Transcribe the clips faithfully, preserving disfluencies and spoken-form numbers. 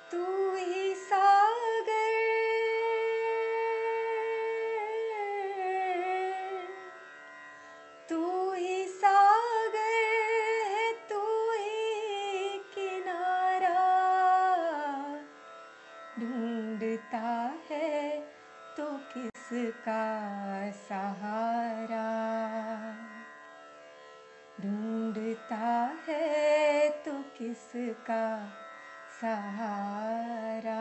तू ही सागर, तू ही सागर है, तू ही किनारा, ढूंढता है तो किसका सहारा, ढूंढता है तो किसका सहारा।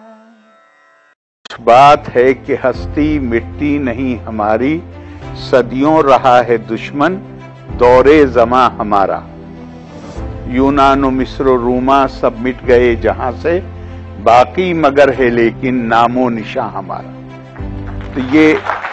बात है कि हस्ती मिटती नहीं हमारी, सदियों रहा है दुश्मन दौरे जमा हमारा। यूनान मिस्र रूमा सब मिट गए जहां से, बाकी मगर है लेकिन नामो निशान हमारा। तो ये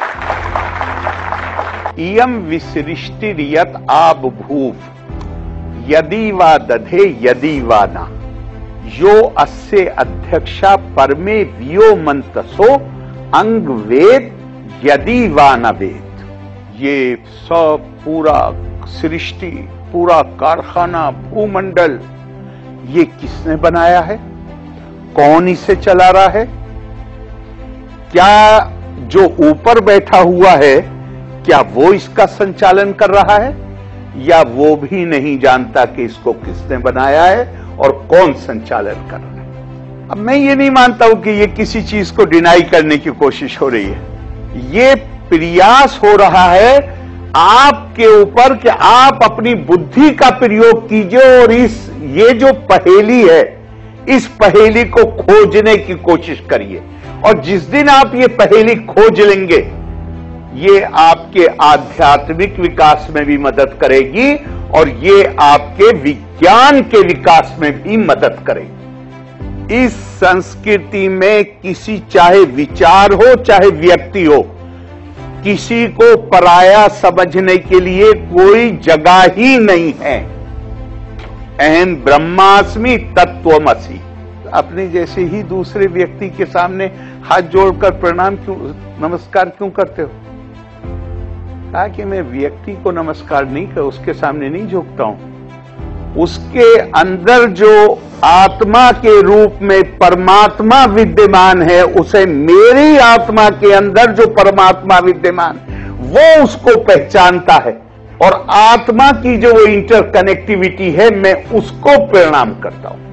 इयम विसृष्टिर्यत आब भूव यदि वा दधे यदि वा ना, यो अस्य अध्यक्षा परमे वियो मंतसो अंग वेद यदि वा न वेद। ये सब पूरा सृष्टि, पूरा कारखाना, भूमंडल, ये किसने बनाया है? कौन इसे चला रहा है? क्या जो ऊपर बैठा हुआ है, क्या वो इसका संचालन कर रहा है, या वो भी नहीं जानता कि इसको किसने बनाया है और कौन संचालन कर रहा है? अब मैं ये नहीं मानता हूं कि ये किसी चीज को डिनाई करने की कोशिश हो रही है। ये प्रयास हो रहा है आपके ऊपर कि आप अपनी बुद्धि का प्रयोग कीजिए और इस ये जो पहेली है, इस पहेली को खोजने की कोशिश करिए। और जिस दिन आप ये पहेली खोज लेंगे, ये आपके आध्यात्मिक विकास में भी मदद करेगी और ये आपके विज्ञान के विकास में भी मदद करेगी। इस संस्कृति में किसी, चाहे विचार हो चाहे व्यक्ति हो, किसी को पराया समझने के लिए कोई जगह ही नहीं है। अहम ब्रह्मास्मि तत्वमसि। अपने जैसे ही दूसरे व्यक्ति के सामने हाथ जोड़कर प्रणाम क्यों, नमस्कार क्यों करते हो? कहा कि मैं व्यक्ति को नमस्कार नहीं कर, उसके सामने नहीं झुकता हूं। उसके अंदर जो आत्मा के रूप में परमात्मा विद्यमान है, उसे मेरी आत्मा के अंदर जो परमात्मा विद्यमान, वो उसको पहचानता है। और आत्मा की जो इंटरकनेक्टिविटी है, मैं उसको प्रणाम करता हूं।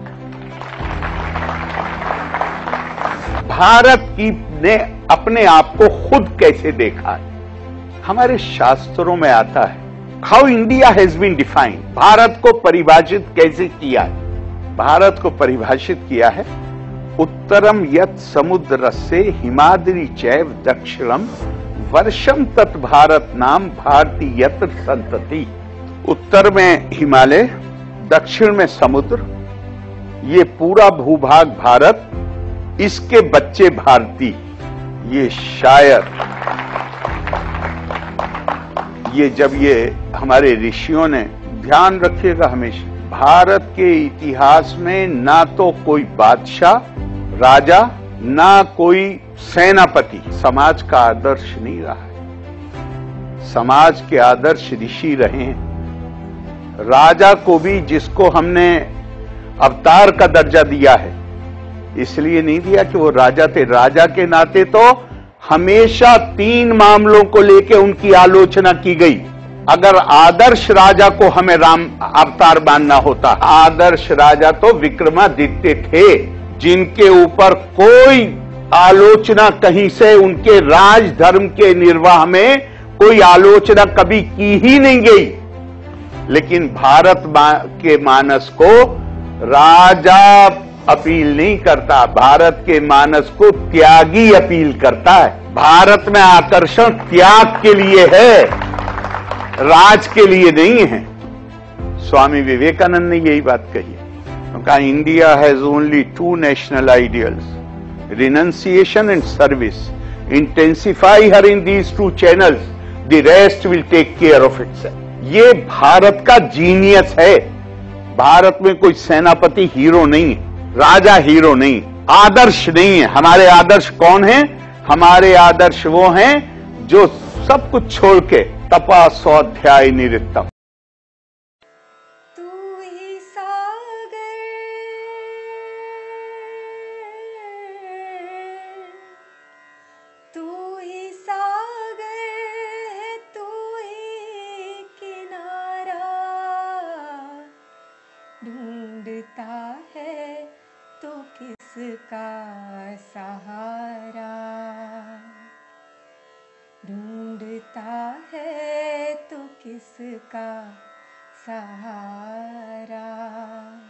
भारत की ने अपने आप को खुद कैसे देखा है? हमारे शास्त्रों में आता है, how India has been defined. Bharat को परिभाषित कैसे किया है? भारत को परिभाषित किया है, उत्तरम यत समुद्र से हिमाद्री चैव दक्षिणम वर्षम तत् भारत नाम भारतीयत संतति। उत्तर में हिमालय, दक्षिण में समुद्र, ये पूरा भूभाग भारत, इसके बच्चे भारतीय। ये शायर, ये जब ये हमारे ऋषियों ने, ध्यान रखिएगा हमेशा, भारत के इतिहास में ना तो कोई बादशाह, राजा, ना कोई सेनापति समाज का आदर्श नहीं रहा है। समाज के आदर्श ऋषि रहे हैं। राजा को भी, जिसको हमने अवतार का दर्जा दिया है, इसलिए नहीं दिया कि वो राजा थे। राजा के नाते तो हमेशा तीन मामलों को लेकर उनकी आलोचना की गई। अगर आदर्श राजा को हमें राम अवतार मानना होता, आदर्श राजा तो विक्रमादित्य थे, जिनके ऊपर कोई आलोचना कहीं से, उनके राज धर्म के निर्वाह में कोई आलोचना कभी की ही नहीं गई। लेकिन भारत के मानस को राजा अपील नहीं करता, भारत के मानस को त्यागी अपील करता है। भारत में आकर्षण त्याग के लिए है, राज के लिए नहीं है। स्वामी विवेकानंद ने यही बात कही है। कहा, India has only two national ideals, renunciation and service. Intensify her in these two channels, the rest will take care of itself. ये भारत का जीनियस है। भारत में कोई सेनापति हीरो नहीं है, राजा हीरो नहीं, आदर्श नहीं है। हमारे आदर्श कौन हैं? हमारे आदर्श वो हैं जो सब कुछ छोड़ के तपा स्वाध्याय निरतम। तू ही सागर, किसका सहारा, ढूंढता है तू किसका सहारा।